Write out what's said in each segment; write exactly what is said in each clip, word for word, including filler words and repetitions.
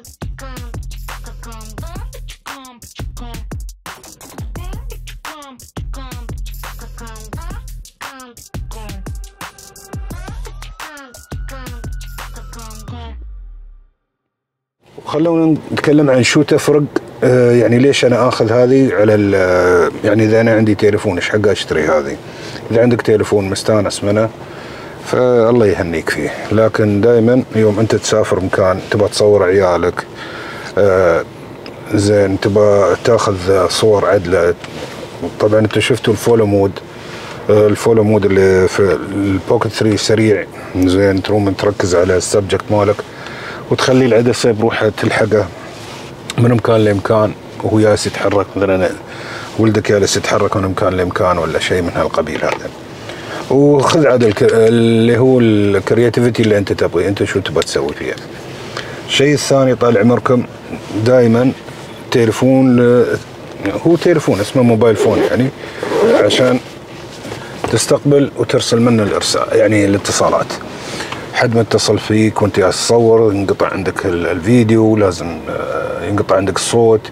خلونا نتكلم عن شو تفرق، آه يعني ليش انا اخذ هذه على يعني اذا انا عندي تليفون ايش حق اشتري هذه. اذا عندك تليفون مستانس منه فالله يهنيك فيه، لكن دائما يوم انت تسافر مكان تبغى تصور عيالك، آه زين تبغى تاخذ صور عدله. طبعا انت شفتوا الفولو مود، آه الفولو مود اللي في البوكيت ثري سريع، زين تروم تركز على السبجكت مالك وتخلي العدسه بروحها تلحقه من مكان لمكان وهو جالس يتحرك، مثلا ولدك جالس يتحرك من مكان لمكان ولا شيء من هالقبيل هذا. وخذ عاد اللي هو الكرياتيفيتي اللي انت تبغي، انت شو تبغى تسوي فيها. الشيء الثاني طال عمركم دائما تليفون، هو تليفون اسمه موبايل فون يعني عشان تستقبل وترسل منه الارسال يعني الاتصالات. حد ما اتصل فيك وانت جالس تصور ينقطع عندك الفيديو، لازم ينقطع عندك الصوت،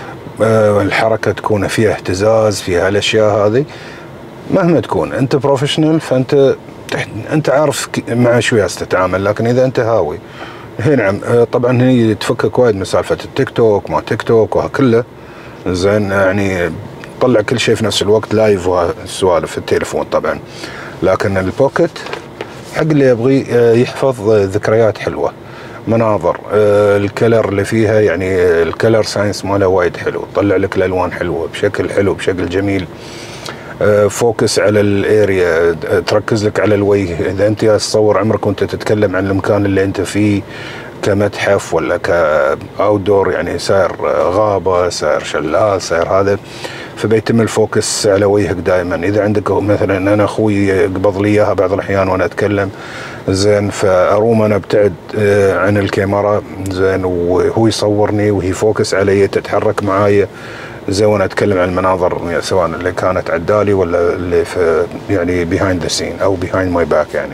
الحركه تكون فيها اهتزاز، فيها الاشياء هذه. مهما تكون انت بروفيشنال فانت انت عارف مع شو جالس تتعامل، لكن اذا انت هاوي هي نعم طبعا هي تفكك وايد من سالفه التيك توك ما تيك توك وهكله، زين يعني طلع كل شيء في نفس الوقت لايف وهالسوالف في التليفون طبعا. لكن البوكيت حق اللي يبغي يحفظ ذكريات حلوه، مناظر، الكلر اللي فيها يعني الكلر ساينس ماله وايد حلو، طلع لك الالوان حلوه بشكل حلو بشكل جميل. فوكس على الاريا، تركز لك على الوجه. اذا انت تصور عمرك وانت تتكلم عن المكان اللي انت فيه كمتحف ولا كاوتدور، يعني ساير غابه ساير شلال ساير هذا، فبيتم الفوكس على وجهك دائما. اذا عندك مثلا انا اخوي قبض لي اياها بعض الاحيان وانا اتكلم، زين فاروم انا ابتعد عن الكاميرا، زين وهو يصورني وهي فوكس علي تتحرك معايا، زي وانا اتكلم عن المناظر يعني سواء اللي كانت عدالي ولا اللي في يعني بيهايند ذا سين او بيهايند ماي باك. يعني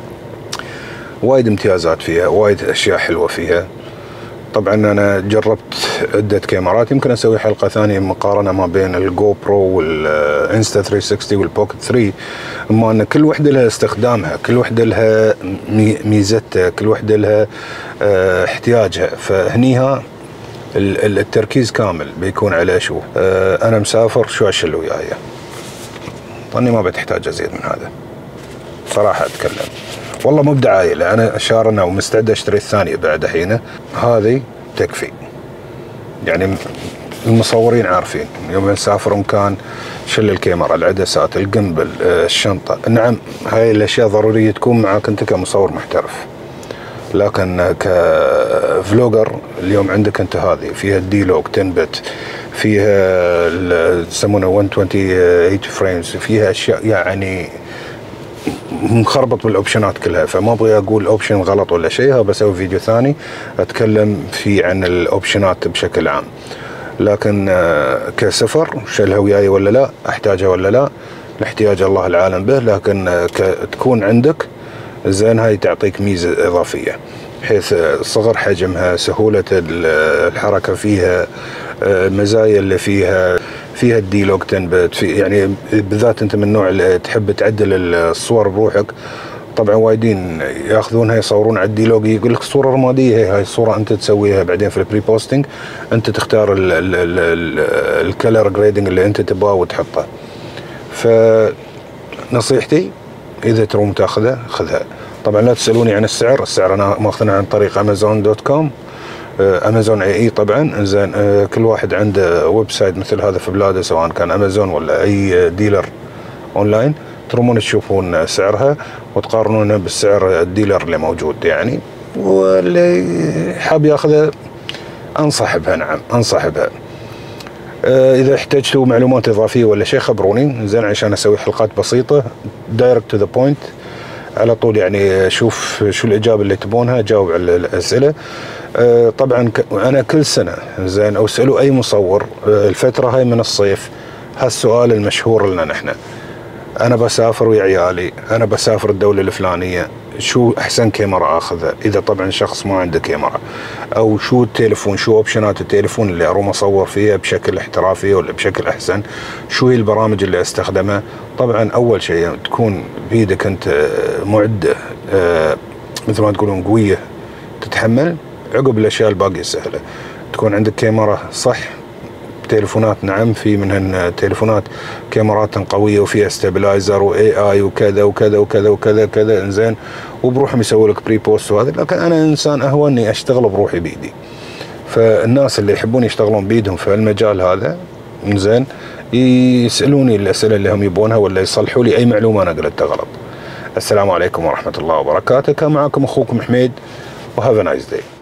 وايد امتيازات فيها، وايد اشياء حلوه فيها. طبعا انا جربت عده كاميرات، يمكن اسوي حلقه ثانيه مقارنه ما بين الجو برو والانستا ثري سكستي والبوكيت ثري، اما ان كل وحده لها استخدامها، كل وحده لها ميزتها، كل وحده لها احتياجها. فهنيها التركيز كامل بيكون على شو انا مسافر شو اشيل وياي. طني ما بتحتاج ازيد من هذا صراحه اتكلم، والله مو بدعايه، لا انا شارنا ومستعد اشتري الثانيه بعد حينه، هذه تكفي. يعني المصورين عارفين يوم نسافر مكان شل الكاميرا، العدسات، الجمبل، الشنطه، نعم هاي الاشياء ضروريه تكون معك انت كمصور محترف. لكن كفلوجر اليوم عندك انت هذه فيها الديلوج عشرة بت، فيها يسمونه مية وثمانية فريمز، فيها اشياء يعني مخربط بالاوبشنات كلها. فما ابغى اقول اوبشن غلط ولا شيء، بسوي فيديو ثاني اتكلم فيه عن الاوبشنات بشكل عام. لكن كسفر شلها وياي ولا لا، احتاجها ولا لا، الاحتياج الله العالم به. لكن تكون عندك زين هاي تعطيك ميزه اضافيه، بحيث صغر حجمها، سهوله الحركه فيها، المزايا اللي فيها، فيها الديلوج عشرة بت، في يعني بالذات انت من النوع اللي تحب تعدل الصور بروحك. طبعا وايدين ياخذونها يصورون على الديلوج، يقول لك صوره رماديه، هي هاي الصوره انت تسويها بعدين في البري بوستنج، انت تختار الكلر جريدنج اللي انت تبغاه وتحطه. فنصيحتي اذا تروم تاخذها خذها. طبعا لا تسالوني عن السعر، السعر انا ماخذنا عن طريق امازون دوت كوم، امازون اي اي طبعا. زين كل واحد عنده ويب سايت مثل هذا في بلاده، سواء كان امازون ولا اي ديلر اونلاين، ترومون تشوفون سعرها وتقارنونه بالسعر الديلر اللي موجود يعني، واللي حاب ياخذها انصح بها. نعم انصح بها. اذا احتجتوا معلومات اضافيه ولا شيء خبروني زين، عشان اسوي حلقات بسيطه دايركت تو ذا بوينت على طول، يعني اشوف شو الاجابه اللي تبونها، اجاوب على الاسئله. طبعا انا كل سنه زين او اسالوا اي مصور الفتره هاي من الصيف هالسؤال المشهور لنا نحن، انا بسافر ويا عيالي، انا بسافر الدوله الفلانيه، شو احسن كاميرا اخذها اذا طبعا شخص ما عنده كاميرا، او شو التليفون، شو اوبشنات التليفون اللي اروم اصور فيها بشكل احترافي ولا بشكل احسن، شو هي البرامج اللي استخدمها. طبعا اول شيء تكون بيدك انت معده آه مثل ما تقولون قويه تتحمل، عقب الاشياء الباقيه سهله. تكون عندك كاميرا صح، تليفونات نعم في منهن تليفونات كاميرات قويه وفيها ستابلايزر واي اي وكذا وكذا وكذا وكذا كذا انزين، وبروحهم يسوي لك بري بوست وهذا. لكن انا انسان اهوى اني اشتغل بروحي بيدي، فالناس اللي يحبون يشتغلون بيدهم في المجال هذا انزين يسالوني الاسئله اللي هم يبونها، ولا يصلحوا لي اي معلومه انا قلتها غلط. السلام عليكم ورحمه الله وبركاته. كان معكم اخوكم حميد، وهاف ا نايس داي.